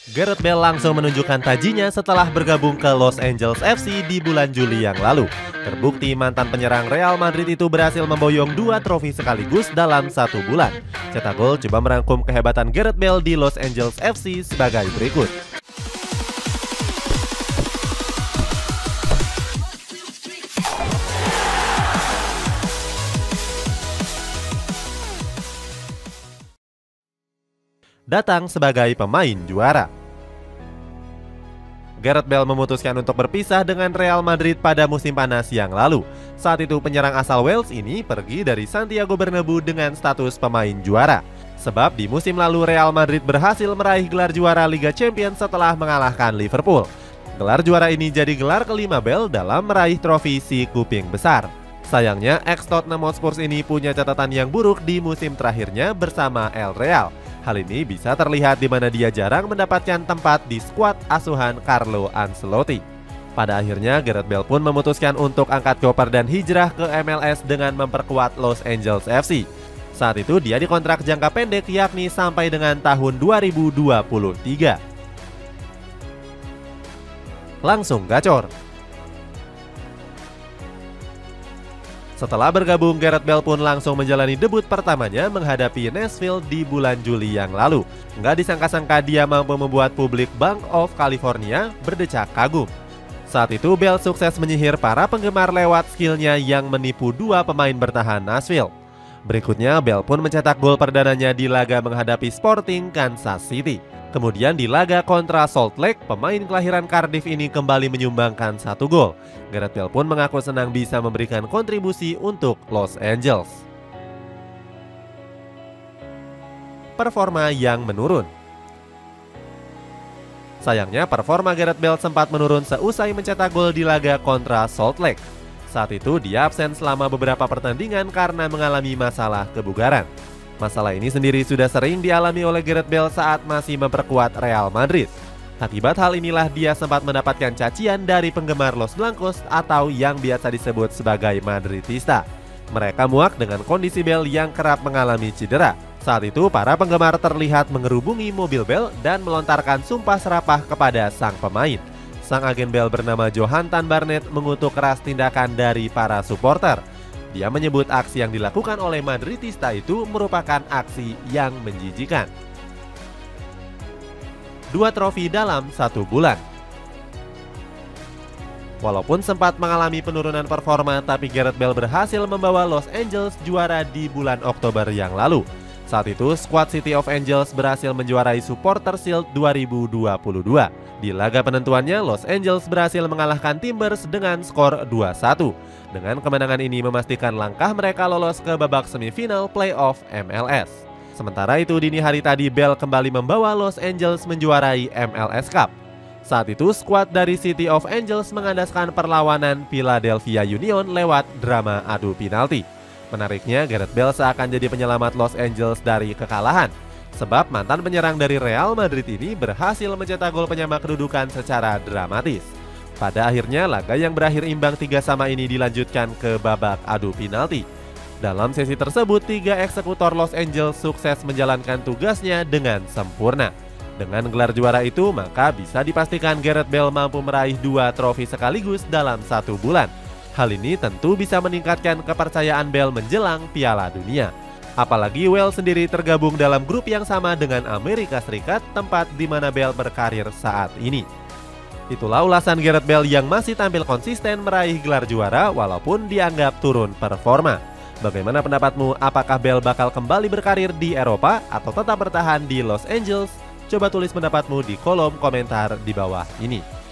Gareth Bale langsung menunjukkan tajinya setelah bergabung ke Los Angeles FC di bulan Juli yang lalu. Terbukti mantan penyerang Real Madrid itu berhasil memboyong 2 trofi sekaligus dalam 1 bulan. Cetak Gol coba merangkum kehebatan Gareth Bale di Los Angeles FC sebagai berikut. Datang sebagai pemain juara. Gareth Bale memutuskan untuk berpisah dengan Real Madrid pada musim panas yang lalu. Saat itu penyerang asal Wales ini pergi dari Santiago Bernabeu dengan status pemain juara. Sebab di musim lalu Real Madrid berhasil meraih gelar juara Liga Champions setelah mengalahkan Liverpool. Gelar juara ini jadi gelar kelima Bale dalam meraih trofi si kuping besar. Sayangnya ex-Tottenham Hotspur ini punya catatan yang buruk di musim terakhirnya bersama El Real. Hal ini bisa terlihat di mana dia jarang mendapatkan tempat di skuad asuhan Carlo Ancelotti. Pada akhirnya Gareth Bale pun memutuskan untuk angkat koper dan hijrah ke MLS dengan memperkuat Los Angeles FC. Saat itu dia dikontrak jangka pendek yakni sampai dengan tahun 2023. Langsung gacor. Setelah bergabung, Gareth Bale pun langsung menjalani debut pertamanya menghadapi Nashville di bulan Juli yang lalu. Nggak disangka-sangka dia mampu membuat publik Bank of California berdecak kagum. Saat itu Bale sukses menyihir para penggemar lewat skillnya yang menipu 2 pemain bertahan Nashville. Berikutnya Bale pun mencetak gol perdananya di laga menghadapi Sporting Kansas City. Kemudian di laga kontra Salt Lake, pemain kelahiran Cardiff ini kembali menyumbangkan 1 gol. Gareth Bale pun mengaku senang bisa memberikan kontribusi untuk Los Angeles. Performa yang menurun. Sayangnya performa Gareth Bale sempat menurun seusai mencetak gol di laga kontra Salt Lake. Saat itu dia absen selama beberapa pertandingan karena mengalami masalah kebugaran. Masalah ini sendiri sudah sering dialami oleh Gareth Bale saat masih memperkuat Real Madrid. Akibat hal inilah dia sempat mendapatkan cacian dari penggemar Los Blancos atau yang biasa disebut sebagai Madridista. Mereka muak dengan kondisi Bale yang kerap mengalami cedera. Saat itu para penggemar terlihat mengerubungi mobil Bale dan melontarkan sumpah serapah kepada sang pemain. Sang agen Bale bernama Johantan Barnett mengutuk keras tindakan dari para supporter. Dia menyebut aksi yang dilakukan oleh Madridista itu merupakan aksi yang menjijikan. 2 trofi dalam 1 bulan. Walaupun sempat mengalami penurunan performa, tapi Gareth Bale berhasil membawa Los Angeles juara di bulan Oktober yang lalu. Saat itu, skuad City of Angels berhasil menjuarai Supporters Shield 2022. Di laga penentuannya, Los Angeles berhasil mengalahkan Timbers dengan skor 2-1. Dengan kemenangan ini memastikan langkah mereka lolos ke babak semifinal playoff MLS. Sementara itu, dini hari tadi Bale kembali membawa Los Angeles menjuarai MLS Cup. Saat itu, skuad dari City of Angels mengandaskan perlawanan Philadelphia Union lewat drama adu penalti. Menariknya, Gareth Bale seakan jadi penyelamat Los Angeles dari kekalahan. Sebab mantan penyerang dari Real Madrid ini berhasil mencetak gol penyama kedudukan secara dramatis. Pada akhirnya, laga yang berakhir imbang 3-3 ini dilanjutkan ke babak adu penalti. Dalam sesi tersebut, 3 eksekutor Los Angeles sukses menjalankan tugasnya dengan sempurna. Dengan gelar juara itu, maka bisa dipastikan Gareth Bale mampu meraih 2 trofi sekaligus dalam 1 bulan. Hal ini tentu bisa meningkatkan kepercayaan Bale menjelang Piala Dunia. Apalagi Wales sendiri tergabung dalam grup yang sama dengan Amerika Serikat, tempat di mana Bale berkarir saat ini. Itulah ulasan Gareth Bale yang masih tampil konsisten meraih gelar juara walaupun dianggap turun performa. Bagaimana pendapatmu? Apakah Bale bakal kembali berkarir di Eropa atau tetap bertahan di Los Angeles? Coba tulis pendapatmu di kolom komentar di bawah ini.